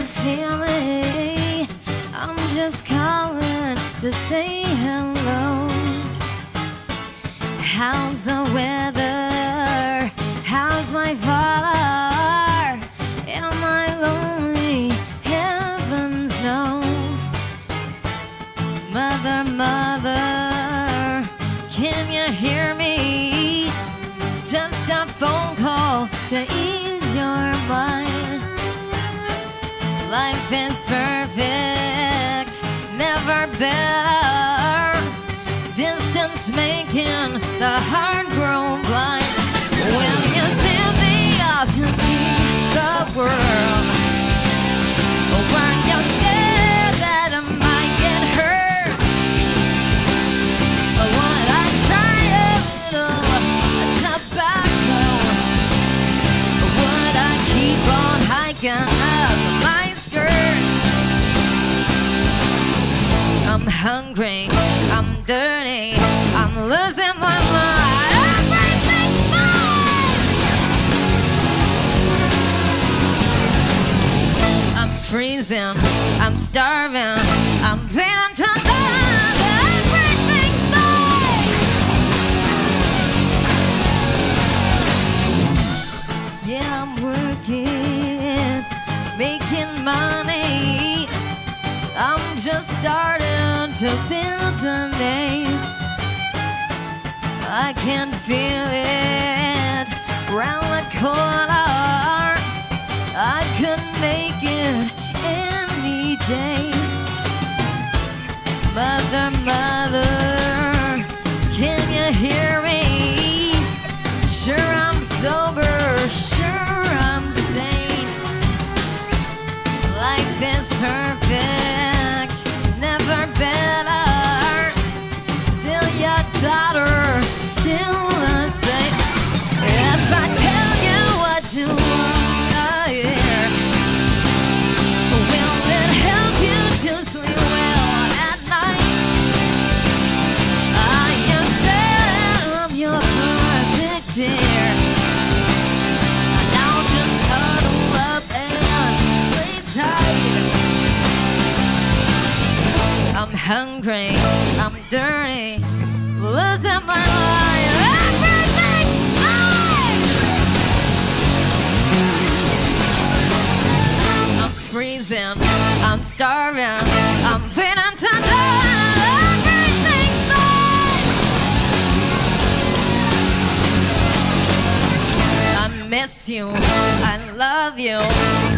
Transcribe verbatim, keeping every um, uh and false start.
feeling. I'm just calling to say hello. How's the weather? How's my father? Am I lonely? Heavens no. Mother, mother, can you hear me? Just a phone call to ease your mind. Life is perfect, never better. Distance making the heart grow blind. When you send me off to see the world, weren't you scared that I might get hurt? Would I try a little tobacco? Would I keep on hiking up my skirt? I'm hungry, I'm dirty, I'm losing my mind. Everything's fine. I'm freezing, I'm starving, I'm bleeding to death. Everything's fine. Yeah, I'm working, making money. I'm just starting to build a name. I can feel it round the corner. I could make it any day. Mother, mother, can you hear me? Sure I'm sober, sure I'm sane. Life is perfect, never better. Still your daughter, still the same. If I tell you what you wanna hear, will it help you to sleep well at night? Are you sure I'm your perfect dear? Now just cuddle up and sleep tight. I'm hungry, I'm dirty, losing my mind. Everything's fine. I'm freezing, I'm starving, I'm feeling to death. Everything's fine. I miss you, I love you.